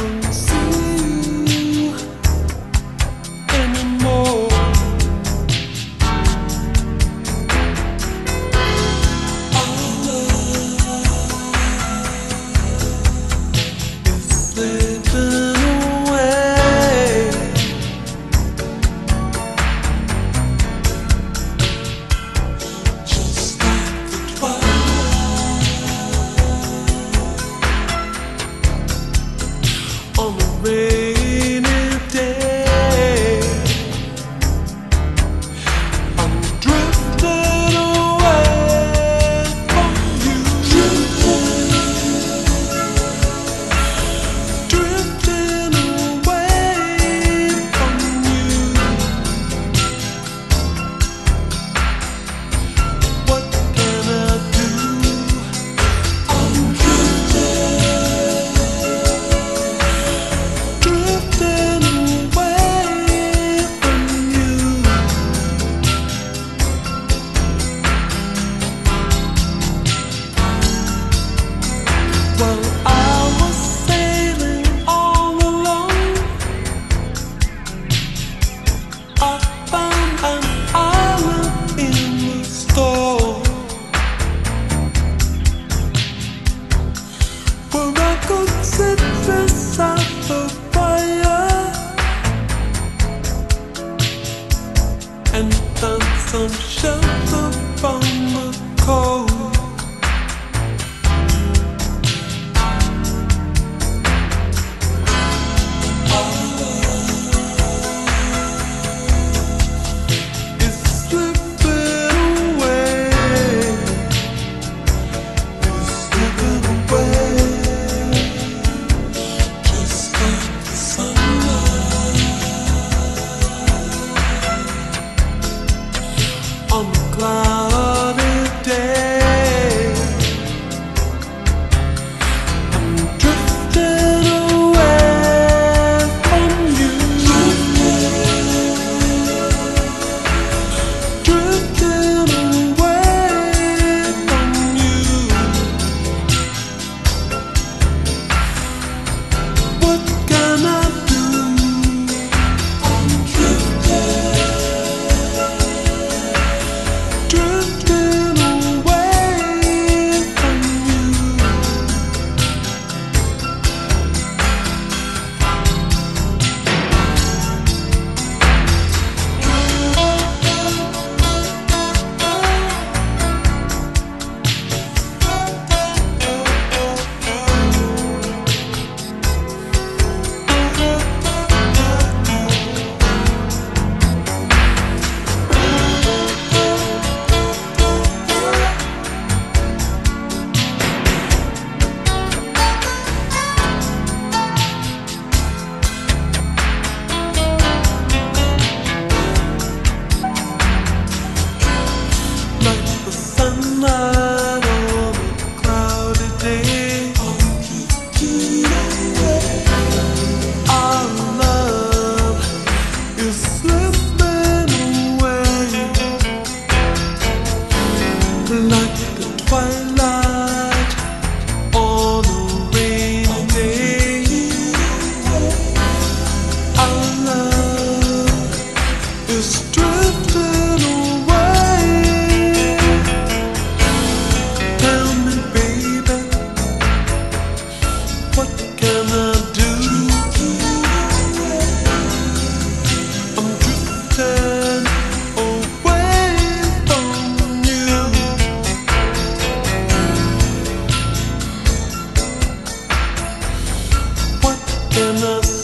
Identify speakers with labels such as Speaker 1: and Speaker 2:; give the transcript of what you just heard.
Speaker 1: don't see you anymore. Our love is slipping away. Just like the twilight on a rainy day. I'm drifting away from you. Drifting away from you. What can I do? I'm drifting away from you. Well, I was sailing all alone. I found an island in the storm where I could sit beside the fire and find some shelter from the cold. It's slipping away. It's slipping away. Just like the sunlight on a cloudy day. I'm drifting away from you. Drifting away from you. What can I do? I'm drifting away from you. Like the sunlight on a cloudy day. Our love is slipping away. Like the twilight on a rainy day. Our love is drifting away. Tell me, baby, what can I do? I'm drifting away from you. What can I